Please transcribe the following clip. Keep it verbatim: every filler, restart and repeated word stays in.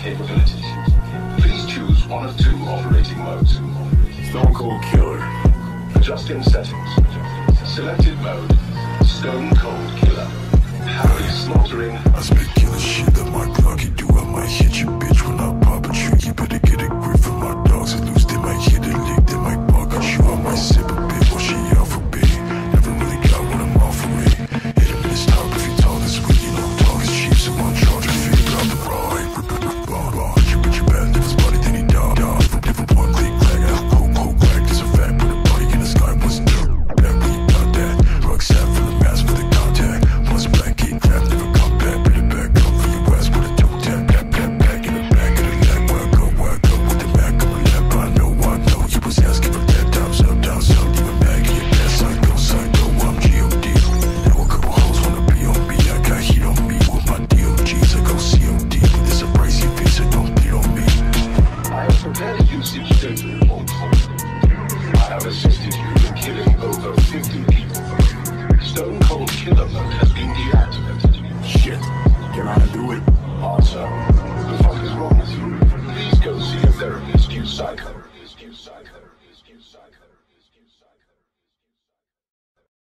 capabilities. Please choose one of two operating modes. Stone Cold Killer. Adjusting settings. Selected mode. Stone Cold Killer. Happy slaughtering. I spit killer shit that my Glock can do. I might hit you, bitch, when I pop a tree. You better get a grip from my dogs. At loose, they might hit a lick, they might bark at you. I might sip a bit while she out for big. Never really got what I'm offering. Hit him in his top if he talk this week. You know, talk is cheap, so I'm charging figure out the ride. Rip it, rip on, on. You put your bad if his body, then he died. Died from different point, click, clack, out, cold, cold, clack. There's a fact, put a body in the sky, was dirt. Back when you got that. Rucksack for the mask for the contact. Plus black, get crap, never come back. Put it back up for your ass with a toe tap. Tap, tap, back in the back of the leg. Where I go, where I go with the back of my lap. I know, I know. You was asking for that. Times up, times up. Even back in your ass. Psycho, psycho, I'm G O D. Now a couple hoes wanna be on me. I got heat on me with my D O Gs. I go C O D, but it's a pricey fee, so don't beat on me. I have prepared a usage data report for you. I have assisted you in killing over fifty people. Stone Cold Killer mode has been deactivated. Shit. Can I do it? Answer. What the fuck is wrong with you? Please go see a therapist, you psycho. You psycho. You psycho.